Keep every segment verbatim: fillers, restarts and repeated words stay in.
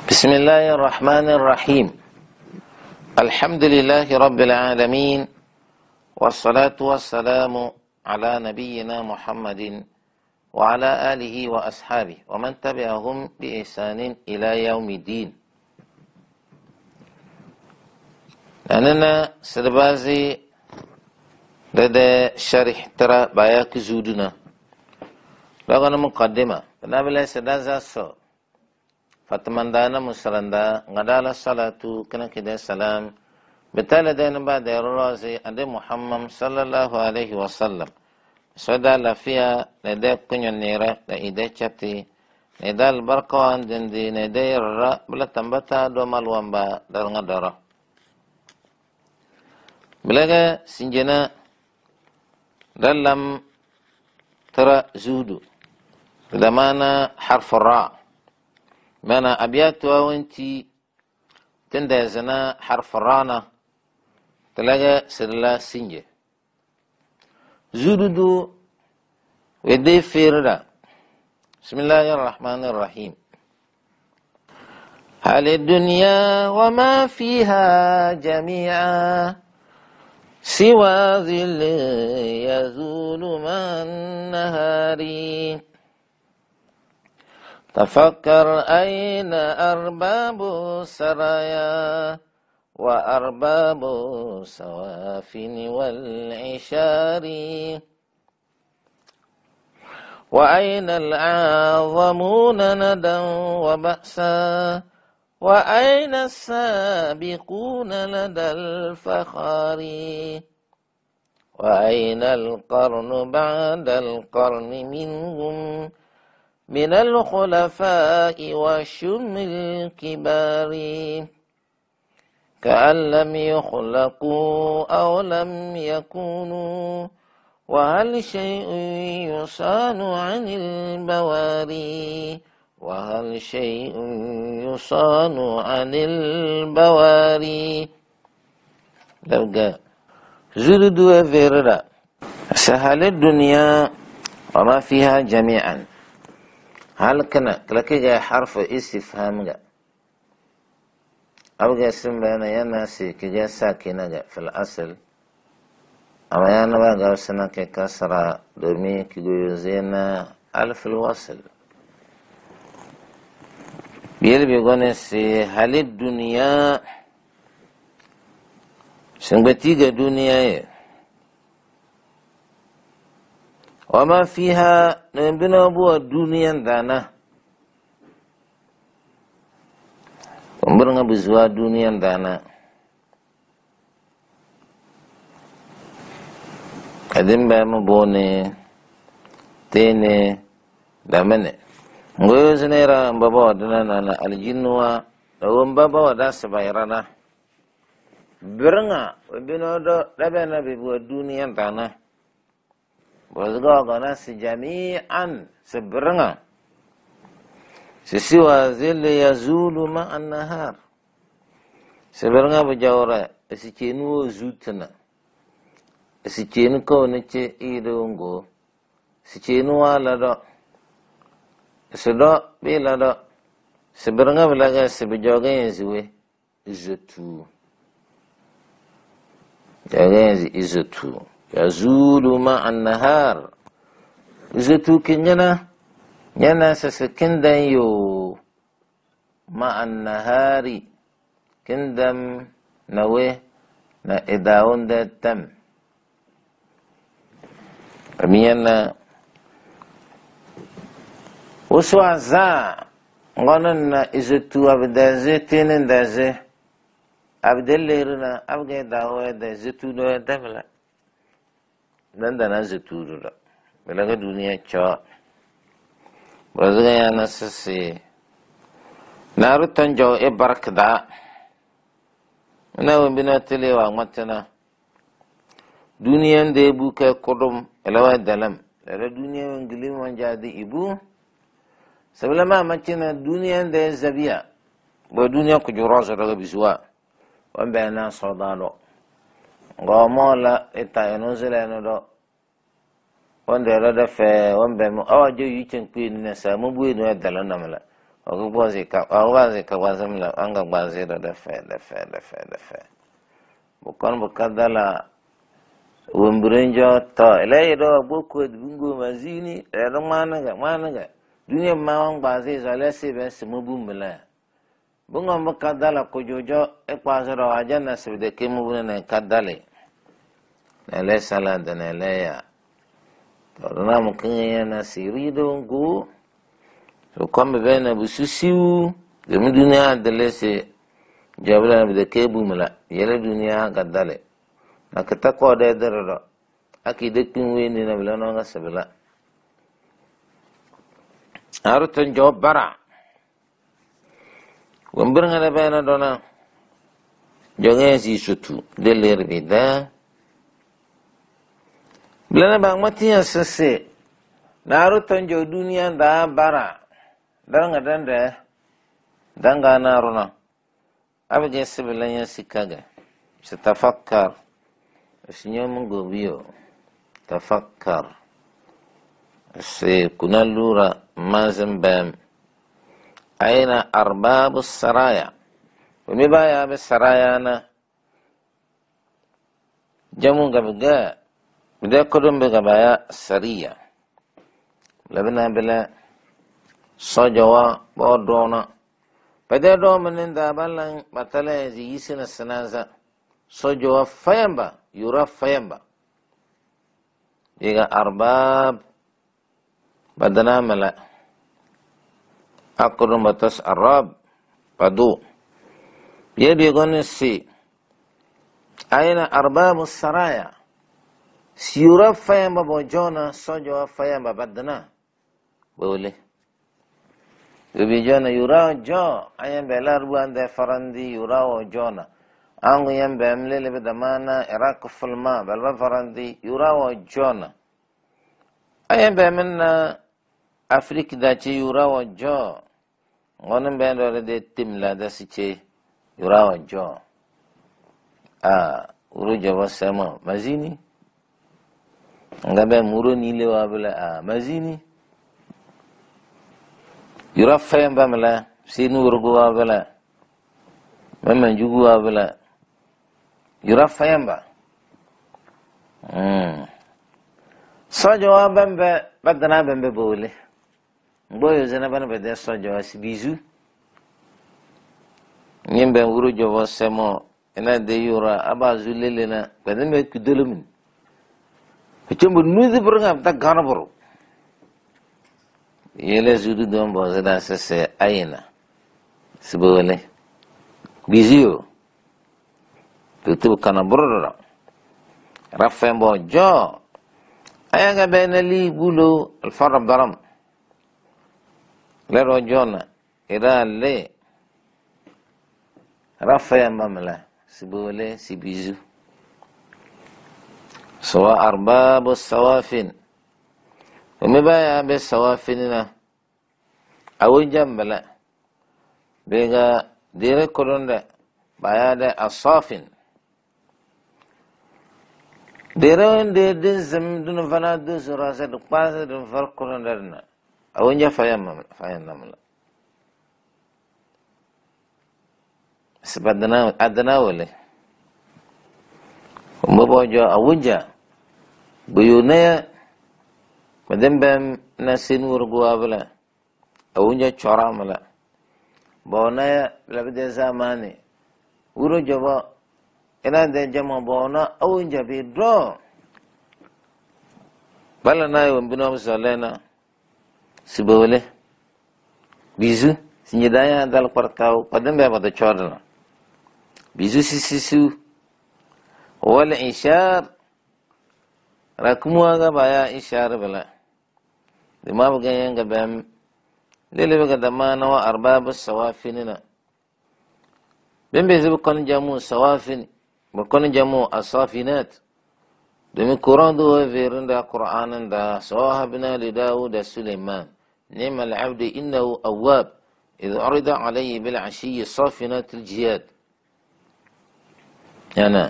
بسم الله الرحمن الرحيم. الحمد لله رب العالمين، والصلاة والسلام على نبينا محمد وعلى آله وأصحابه ومن تبعهم بإحسان إلى يوم الدين. أننا سربازي لدى شرح ترى باياك زودنا لغنا مقدمة بنابلا سدازا سو فتمندانا مسلندا غدالا صلاة كنا كده سلام بتالي دين بعد الرازي عند محمد صلى الله عليه وسلم سودا لفيا ندى كنيا نيرة لإيدي شابتي ندى البركوان دندي ندى الرا بلا تنبتا دوما الوانبا دارنا دارا بلغا سنجنا دلم ترى زودو لمانا حرف الراء mana abiyatu awanti tunda ya zana harfin rana talaga sirla sinje zududu wadda firda. Bismillahir Rahmanir Rahim. Halid dunya wa ma fiha jami'a siwa dhilli yazulu man nahari. تفكر أين أرباب السرايا وأرباب السوافن والعشار وأين الأعظمون ندا وبأسا وأين السابقون لدى الفخار وأين القرن بعد القرن منهم من الخلفاء وشم الكبار كأن لم يخلقوا أو لم يكونوا وهل شيء يصان عن البواري وهل شيء يصان عن البواري. لوجا زرد وفردا سهل الدنيا وما فيها جميعا. هل كنا كلكي حرف استفهام جا أو جا اسم بيانا يناسي كجا ساكنة جا في الأصل أما يانا بقى سنة كسرة دومي كيجوزينا ألف الوصل بيل بيقول سي هل الدنيا سنبتيجا دنيا وما فيها نبنا بوا دنيا دانا ومبرنا بزوا دنيا دانا أدم بامبوني تيني دامني ngoyo zinera mbaba wadana nana aljinwa dawo mbaba wada sabayrana birnga wabino do dabana bibu duniya dana Bozga gana si jami'an seberanga sisiwa zilli yazulu ma'an nahar seberanga bajawara si chenu zutna si chenu ko neche idongo si chenu wala do sedo bila do seberanga belaga sebejoga yenziwe izotu jaga yenzi izotu yazulu ma'an nahar izutu kinyana nyana sasakindan yo ma'an nahari kindam nawe na idawun da tam amiyana wasu aza ngonan na izutu abdaze tinin daze abdallirina abga dawo da izutu do dabla nan da nan zuturu da balaga duniya cewa ba zai yana sassi na rutan jawo e barkda ina wambi na telewa matana duniyan da ya buka kudum ilawa dalam da duniya wangilin wanja da ibu sabila ma macina duniyan da ya zabiya ba duniya ku jura su daga bisuwa wanda yana saudano ngomola ita enuzela enodo wanda rada fe wambe mu awajo yuchen kwini na sa mu buino ya dalana mala Aku bozi ka, aku bazi ka wazim la, anga bazi da defe, defe, defe, defe. Bukan bukadala wumburenjo to, ilai do buku bungu mazini, ada mana ga, mana ga. Dunia mawang bazi zalesi ben semubum bela. Bunga bukadala kujojo ekpazaro aja nasibide kemubune na kadale. Nele sala dan nele ya. Karena mungkin ya nasiri dongku. So comme ben na bususiu, de dunia dale se jabla na de kebu mala. Yele dunia kadale. Na kita ko de dero. Aki de kinwe ni na bla no nga sabla. Arutan job bara. Wambir nga ba na dona. Jonge si sutu de ler bida. Bla na bang mati asase. Narutan jo dunia da bara. Dan ngadan deh. Dan gana runa. Apa jenis sebelahnya sikaga. Setafakkar. Isinya menggobiyo. Tafakkar. Si kunalura mazembam. Aina arbabus saraya. Pemibaya abis saraya na. Jamu gabiga. Bida kudum begabaya sariya. Labina bila. Sojawa bodona. Pada do meninda balang batale zisina senaza. Sojawa fayamba. Yura fayamba. Jika arbab. Badana mala. Akurun batas Arab. Padu. Dia biagone si. Aina arbab saraya. Si yura fayamba bojona. Sojawa fayamba badana. Boleh. Ubijana yura jo. Ayam belar buan de farandi yura o jona. Angu yam bemle lebe damana Iraq fulma. Belba farandi yura o jona. Ayam bemenna Afrika dace yura o jo. Ngonem ben dole de timla da sice yura o jo. Ah, uru jawa sama mazini. Ngabe muru nile wabla ah mazini. Yura fayamba mala, sinu urgu wabla. Memang juga wabla. Yura fayamba. Hmm. So jawab bembe, badana bembe boleh. Boyo zana bana bede so jawab si bizu. Nyembe uru jawa semo, ena de yura abazu lelena, beden me kudulumin. Kecembur nuzi berengam tak gana baru. Yele sudu dom bozada sese aina. Sebole. Bizio. Tutu kana burra. Rafembo jo. Ayanga benali bulu al-farab daram. Le rojona. Ira le. Rafembo mala. Sebole si bizu. Sawa arbab sawafin. Umibaya be sawafinina. Awun jambala. Bega dire koronda. Baya de asafin. Dire onde de zem dun fana du surasa du pasa dun far koronda na. Awun ja fayam fayam namla. Sebadana adana wale. Umbojo awun ja. Buyunaya. Madembem nasin urgua bela. Awunja chora mala. Bona labde zamani. Uro jaba. Ina de jama bona awunja bidro. Bala na yo mbino msalena. Sibole. Bizu. Sinyedaya dal partau. Padembe pada chora. Bizu sisisu. Wal ishar. Rakumuaga baya ishar bela. Dima bagayan gabam lele baga damana wa arbab as-sawafin. Bembe zibu kon jamu sawafin, kon jamu as-safinat. Demi Quran do veranda Quran da sahabna li Daud Sulaiman. Ni'ma al-'abd innahu awwab. إذ عرض عليه بالعشي الصافنات الجياد. أنا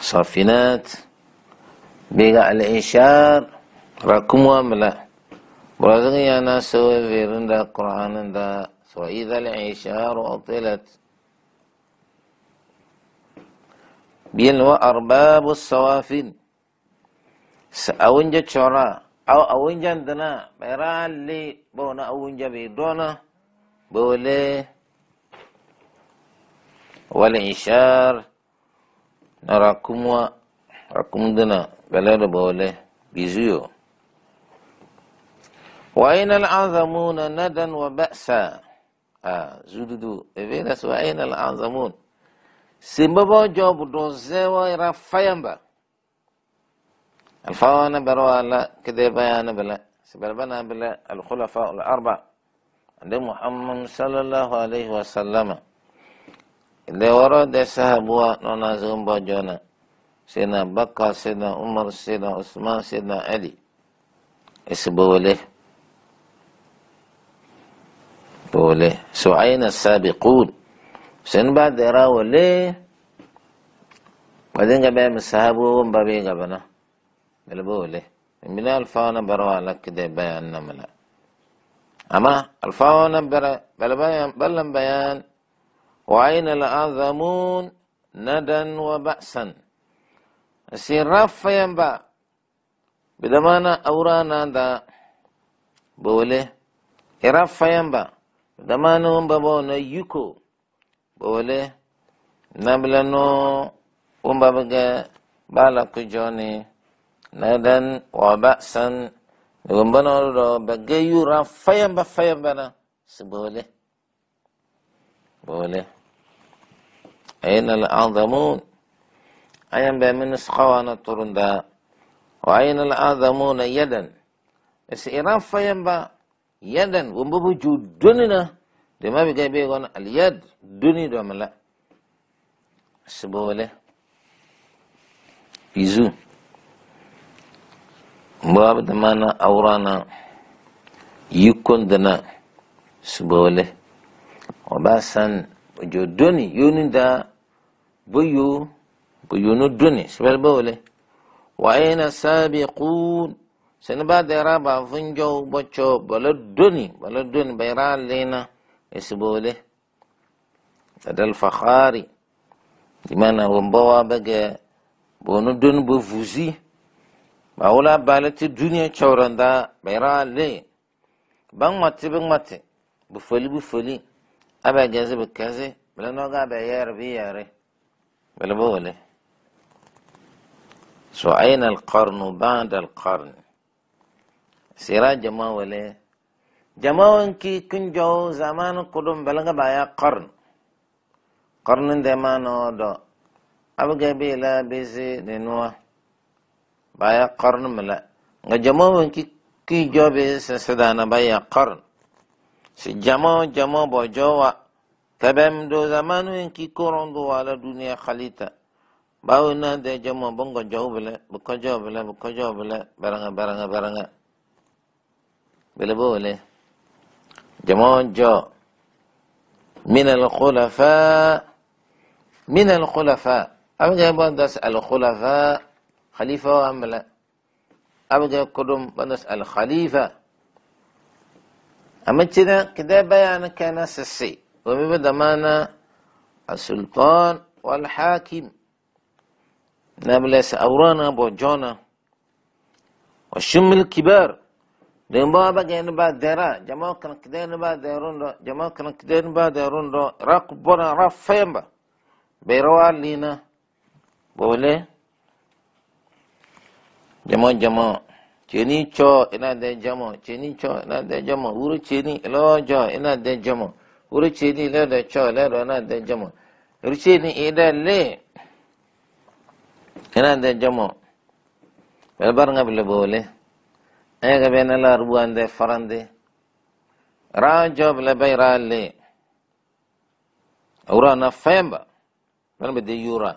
صافنات بيقع الإنشار ركموا ملا برازقي أنا سوى في رندا القرآن دا وإذا العشار أطلت بين وأرباب الصوافين أونجا شورا أو أونجا دنا بيران لي بونا أونجا بيدونا بولي والعشار نراكم وراكم دنا بلاد بولي بيزيو وأين الأعظمون ندا وبأسا آه زودو إبينس وأين الأعظمون سيمبابو جوب دوزيوا إرا فايمبا الفاوانا بروا لا كده بيانا بلا سبربنا بلا الخلفاء الأربع عند محمد صلى الله عليه وسلم اللي ورد سهبوا نونازهم بجونا سيدنا بكر سيدنا عمر سيدنا عثمان سيدنا علي اسبوله بوله سعين السابقون سن بعد راولي بعدين جاب مسحبوا بابي جابنا بلبوله من الفانا بروا لك ده بيان نملا أما الفانا بر بلبيان بلن بيان وعين الأعظمون ندا وبأسا سيرف ينبع بدمانا أورانا دا بوله إرف ينبع بدمانا ومبابونا يكو بوله نبلنو ومبابغا بالك جوني ندن وبأسا ومبنو بغيو رف ينبع فينبنا سبوله بوله أين الأعظمون أيام بمن سخوانا ترندا وأين الأعظمون يدا إسئران فينبا يدا ومبو جودننا لما بيجي بيقول اليد دوني دوم لا سبوله يزو باب دمانا أورانا يكون دنا سبوله وباسن وجودني يوندا بيو بيونو الدني سبال بوله وأين السابقون سنباد رابع فنجو بچو بلدني بلدني بيران لنا اسبوله هذا الفخاري لمانا ومبوا بقى بونو دن بفوزي باولا بالت الدنيا چوران دا بيران لي بان ماتي بان ماتي بفلي بفلي أبا جازي بكازي بلا نوغا بيار بياري بلا بوله سو أين القرن بعد القرن سيرا جماعة وله جماعة كي كنجو زمان قدوم بلغ بايا قرن قرن دمانو دو أبغى بيلا بيزي ننوا بايا قرن ملا جماعة كي كي جو بيس سدانا بايا قرن si jamo jamo bo jowa kabem do zamanu en ki korondo wala dunia khalita bawna de jamo bongo jawbele bu ko jawbele bu ko jawbele baranga baranga baranga bele bole jamo jo min al khulafa min al khulafa abga bandas al khulafa khalifa wa amla abga kudum bandas al khalifa أما كذا كذا بيان كان سسي وبيبدأ معنا السلطان والحاكم نابلس أورانا بوجونا والشم الكبار لين بابا جاين بعد درا جماعة كان كذا بعد دارون رو جماعة كان كذا بعد دارون رو راقبنا رافين با بيروال لينا بولي جماعة جماعة Cini cho ina de jamo, cini cho ina de jamo, uru cini lo jo ina de jamo, uru cini lo de cho lo ina de jamo, uru cini ida le ina de jamo. Belbar ngabile bole, ayah bena la rubuan de farande, rajo bela bayra le, ura na femba, belbe de yura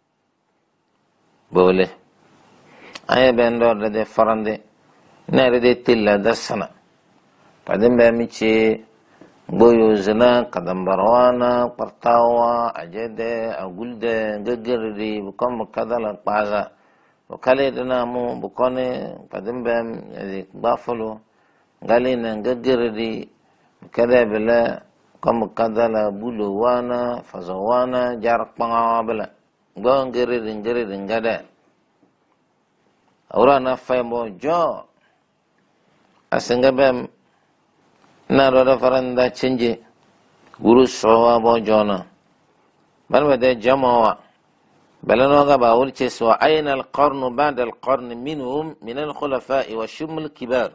bole. Ayah benda de farande, nare de tilla dasana. Padem bamici boyo zina kadambarwana partawa ajede agulde gegeri bukan kadala paza. Bukale dana mu bukone padem bam buffalo galina gagerdi kada bela kam kadala bulu wana fazawana jarak pangabela gonggerdi gerdi ngada ora na faymo jo asenga bem na roda faranda chenje guru sowa bo jona balba de jamawa بلنا غبا ولتس وأين القرن بعد القرن منهم من الخلفاء والشم الكبار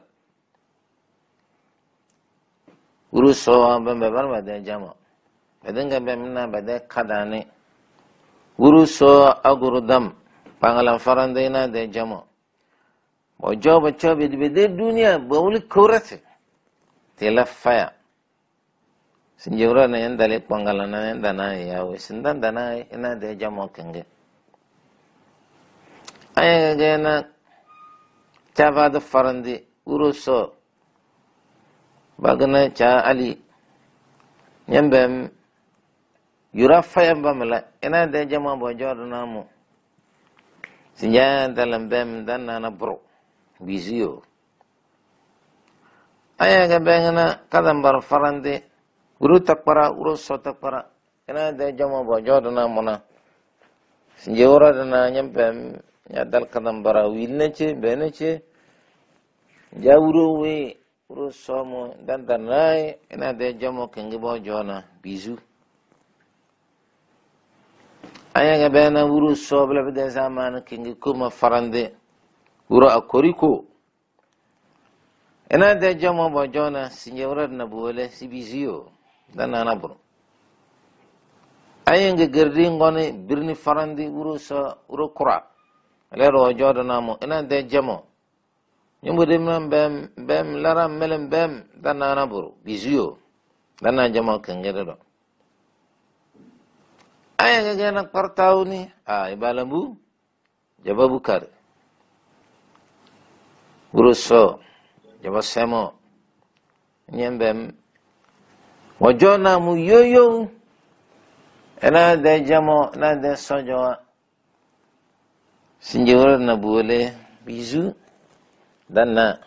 ورسوا بمبر بدأ جمع بدن غبا منا بدأ كداني ورسوا أغردم بانغلان فرندينا ده جمع وجوب جوب بدأ الدنيا بقول كورته تلفايا سنجورنا يندلك بانغلانا يندنا يا وسندان دنا إنا ده جمع كنجه ayah gana cava de farandi uruso bagana cha ali nyambem yura fayam bamala ena de jama bojor namu sinja dalam bem dan nana bro bizio ayah ga bengana kadam bar farandi guru takpara uruso takpara ena de jama bojor namu na sinja ora dana nyambem ya dal kadam bara wilne ce bene ce jawuro we uro somo dan danai ina de jamo kengi bo jona bizu aya ga bena uro so bla bede zaman kengi kuma farande uro akoriko ina de jamo bo jona sinjewra na bole si bizio dan nana bro aya ga gerdi ngone birni farande uro so uro kura lero jodo namo ina de jamo nyumbu de mem bem bem lara melem bem dana na buru bizio dana jamo kengere do aya ga gana partau ni a ibalambu jaba bukar buruso jaba semo nyembem wajona mu yoyo ina de jamo na de sojo sinjewra na bole bizu dan na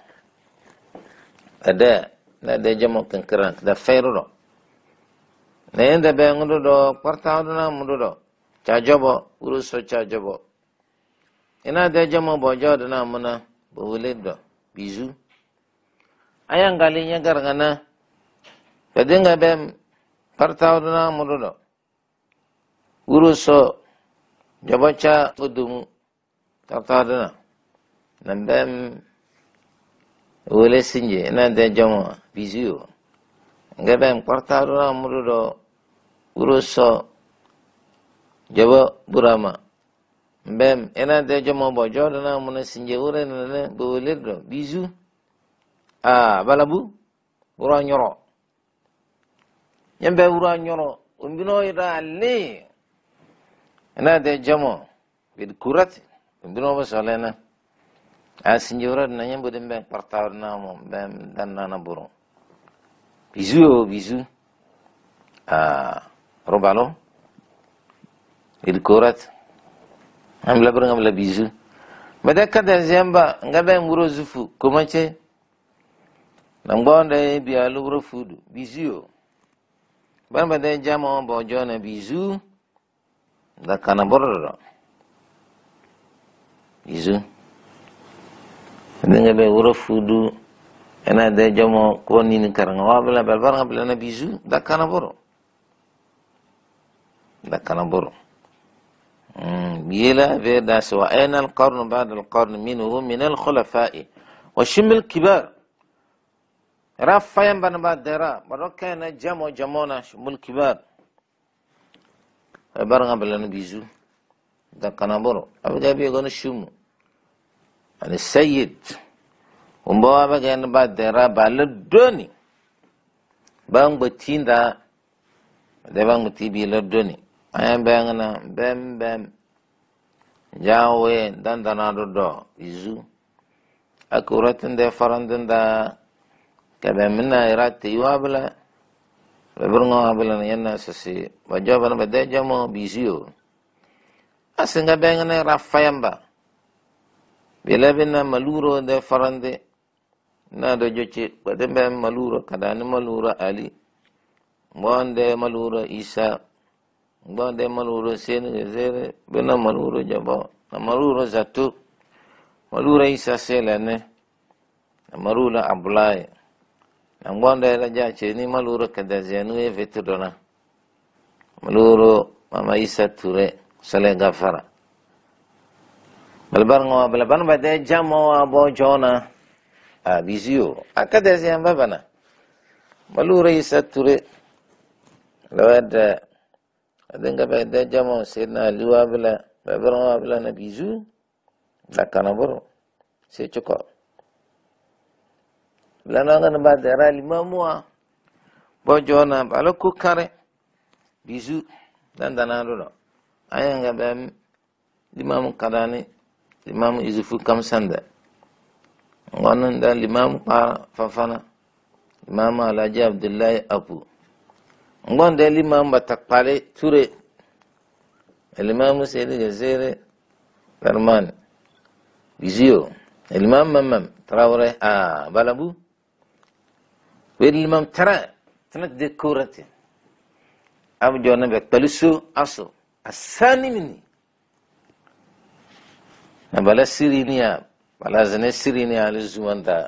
ada na de jamo kankaran da fayro na yanda be ngodo do parta do na mudo do chajobo uruso chajobo ina de jamo bojo do na muna bole do bizu ayang galinya gargana kadenga bem parta do na mudo do uruso jabacha udum Tartadana nambem wole sinje na de jamo bizio ngabem quartadana murudo uruso jabo burama mbem ena de jamo bojo na mun sinje wore na bole do bizu ah balabu ura nyoro nyambe ura nyoro umbino ida alle ena de jamo bid kurati Bino basalena asinjura na nyambo de mbek partaw na mo bem dan na buru bizu bizu ah robalo il korat am la branga la bizu madaka da zamba ngabe nguro zufu komache nambonde bi alugro fudu bizu ban bade jamo bo jona bizu da kana borro bizu dengan be wuro fudu ena de jamo ko ni ni karanga wabla bal baranga bla bizu da kana boro da kana boro mm yela ve da so aina al qarn ba'da al qarn minhu min al khulafa'i wa shim al kibar rafayan ban badara baraka na jamo jamona shimul kibar baranga bla bizu da kana boro abiga bi gono shumu ani sayyid umbawa bagan ba dera baladoni bang betinda de bang betibi ladoni ayam bangana bem bem jawe dan danado do izu akuratin de farandanda kabemna irati wabla bebrungo abla yana sasi wajaba na bade jamo bizio asinga bangana rafayamba bila bina maluro de farande na da joce badin bayan malura kadani malura ali wanda malura isa wanda malura seni zere bena malura jaba na malura zato malura isa selane na malura abulai na wanda la jace ni malura kadazenu e vetudona malura mama isa ture sale gafara balbar ngo balban bade jamo abo jona a bizio akada sian babana malura isa ture lawada adenga bade jamo sena liwa bala balbar ngo bala na bizu lakana boro se choko lana ngana badara limamwa bo jona balaku kare bizu dan danalo ayanga bam limam kadani limam izufu kamsanda ngonon da limam pa fafana imam alaji abdullahi abu ngon da limam batakpale ture limam sayyid jazere farman bizio limam mamam traore a balabu limam tara tanat dekorati abu jona bakpalisu aso asani mini na bala sirinia bala zane sirinia ali zuwanda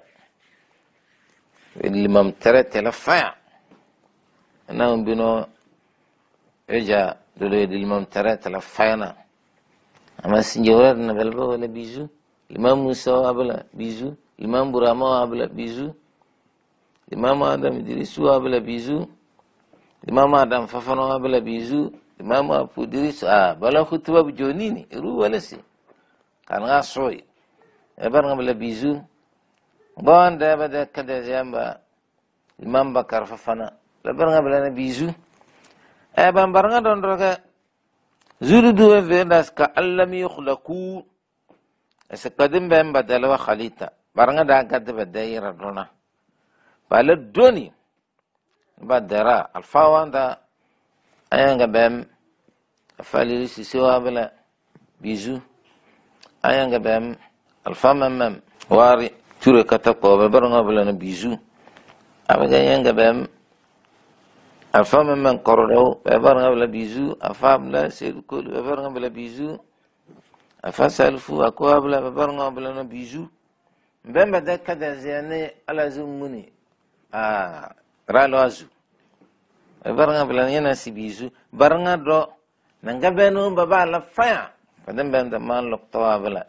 limam tere telefaya na umbino eja dole limam tere telefaya na ama sinjawar na balba wala bizu limam musa abla bizu limam burama abla bizu limam adam idrisu abla bizu limam adam fafano abla bizu limam apu idris ah bala khutba bujonini ru wala si kan ngasoy ebar ngabla bizu bon da bada kada jamba imam bakar fafana lebar ngabla na bizu e ban baranga don roga zuru duwe vendas ka allam yukhlaqu asqadim ban badala wa khalita baranga da gadda badayira dona bala doni badara alfawanda ayanga bam afali sisiwa bala bizu ayanga bam alfamam wari ture katako bebaranga bala na bizu abaga yanga bam alfamam kororo bebaranga bala bizu afabla sedukul bebaranga bala bizu afasalfu akwa bala bebaranga bala na bizu bamba da kada zane ala zumuni ah ralazu bebaranga bala yana si bizu baranga do nanga beno baba la faya padam banda man lok tawa bala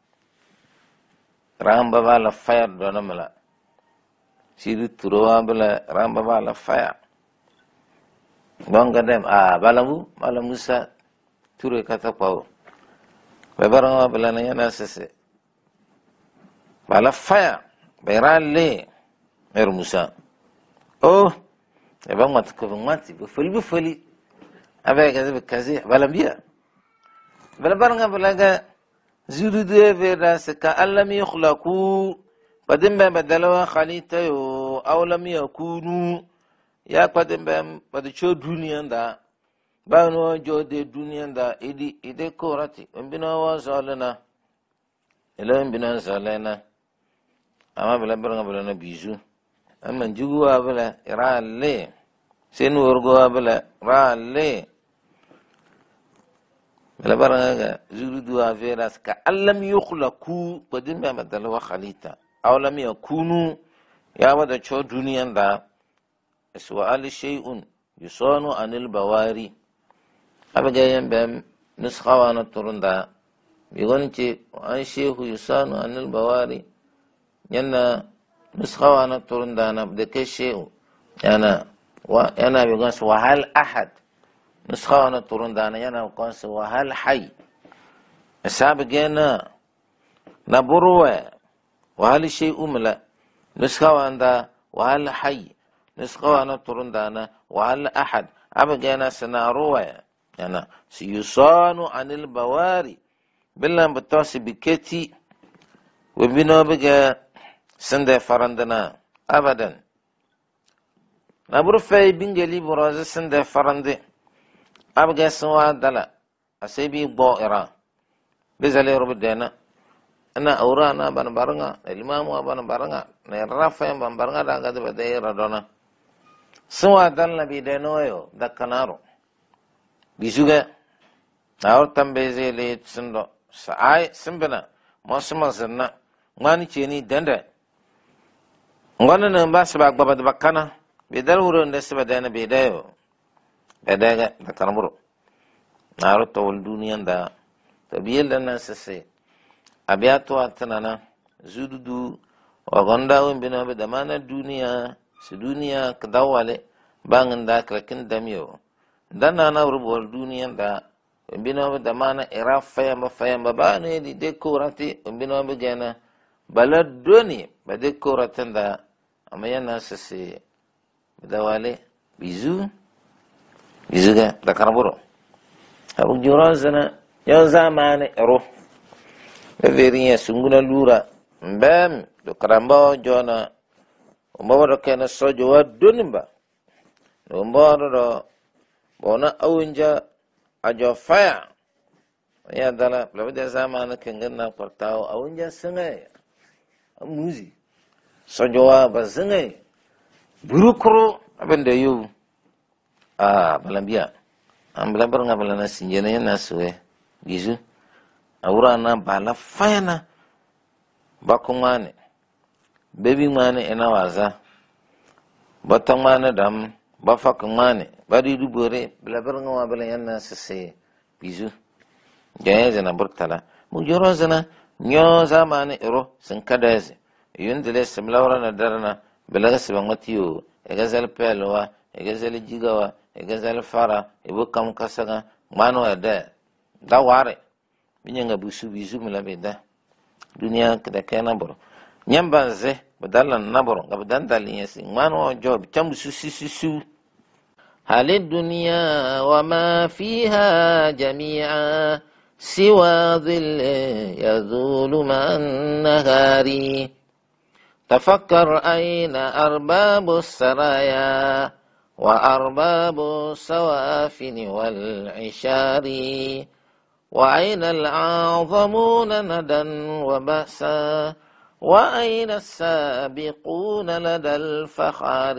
ram baba la faya dona mala sidu turowa bala ram baba la faya bonga dem ah balamu bala musa ture kata pau bebaranga bala na yana sese bala faya berale mer musa oh e bang mat ko mati bu fuli bu fuli abe kaze kaze bala biya bala baranga balaga zuru de vera saka allam yukhlaqu qadim ba badalawa khalita yo aw lam yakunu ya qadim ba badacho duniya da ba no jode duniya da idi ide korati umbina wa zalana ila umbina zalana ama bala baranga bala na bizu amma juwa bala iralle senu orgo bala ralle bala baranga zuru duwa veras ka allam yukhlaqu qadim ba badalawa khalita aw lam yakunu ya wada cho duniyan da su'al shay'un yusanu anil bawari abaga yamba nuskhawana turunda bigonci an shehu yusanu anil bawari yana nuskhawana turunda na da ke shehu yana wa yana bigon wa hal ahad nuskhawana turunda na yana kon wa hal hayy asabgena naburwa وهل شيء ملا نسخة عند وهل حي نسخة أنا ترندانا وهل أحد أبغى سنا رواية أنا سيصان عن البواري بالله بتوسي بكتي وبنا بقى سند فرندنا أبدا نبرو في بنجلي براز سند فرند أبغى سوا دلا أسيبي بائرة بزالي رب دينا ana aura na ban baranga limamu ban baranga ne rafa ban baranga da ga da dai radona suwa dal nabi de noyo da kanaro bisuga awar tambe zele tsindo sai simbana mosuma zanna ngani cheni danda ngwana na ba saba gbaba da bakana bidal wuro da saba da na bidayo badaga da kanamuro naro tawul duniyan da tabiyel da nan sase abiyato atanana zududu wa gonda won bina be da mana duniya su duniya kadawale bangin da krakin damiyo dan na na rubol duniyan da bina be da mana ira faya ma faya ma ba ne di dekorati bina be gana baladoni ba dekoratin da amayana sase dawale bizu bizu ga da kanaburo abu jurazana yau zamani ero beverinya sunguna lura mbam do karamba jona umbawa do kena sojo wa dunimba umbawa do bona awunja ajo faya ya dala labda zamani kengena portao awunja sengai amuzi sojo wa bazengai burukro abende yu ah balambia ambla barnga balana sinjena yana suwe gizu awurana bala fayana bakumane bebi mane ena waza batamane dam bafakumane bari dubore bla barnga wa bala yana sese gizu jaya zana burtala mujoro zana nyo zamane ero sankadaze yundele semlawra na darana belaga sebangatiyo egazal pelwa egazal jigawa egazal fara ibukam kasaga mano ada daware binyanga busu bisu mulabeda dunia kada kana boro nyambanze badalan naboro gabadan dalinya sing mano job chambusu sisisu halid dunya wa ma fiha jami'a siwa dhil yazulu man nahari تفكر أين أرباب السرايا وأرباب السوافن والعشار وأين الأعظمون ندا وبأسا وأين السابقون لدى الفخار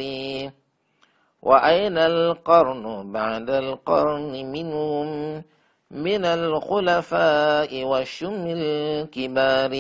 وأين القرن بعد القرن منهم من الخلفاء والشم الكبار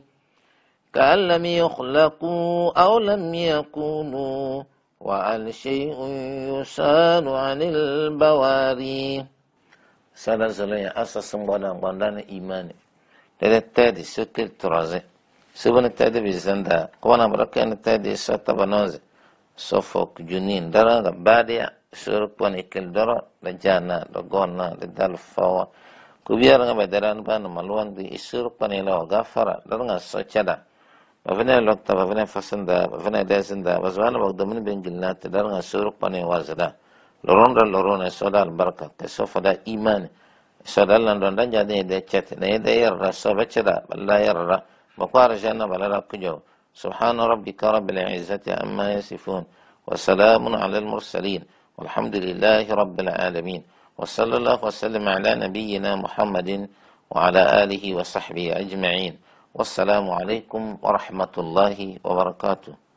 كأن لم يخلقوا أو لم يكونوا وأن شيء يسال عن البواري سالا زليا أساس مبانا مبانا إيماني لذا تادي سكر ترازي سبنا تادي بزندا قوانا بركان تادي ساتا بنازي صفوك جنين درا باديا سورك بان إكل درا لجانا لغونا لدالفاوا كبيرا بدران بان ملوان دي سورك بان إلاو غافرا درا سوچدا bavana lokta bavana fasanda bavana dasanda bazwana bagdamin benjilnat daranga suruk pane wazada loronda lorona soda albarka te sofada iman soda landonda jade de chat ne de yarra sobachada balla yarra maqara janna balala kujo subhana rabbika rabbil izzati amma yasifun wa salamun alal mursalin walhamdulillahi rabbil alamin wa sallallahu wa sallam ala nabiyyina muhammadin wa ala alihi wa sahbihi ajma'in. Wassalamu alaikum warahmatullahi wabarakatuh.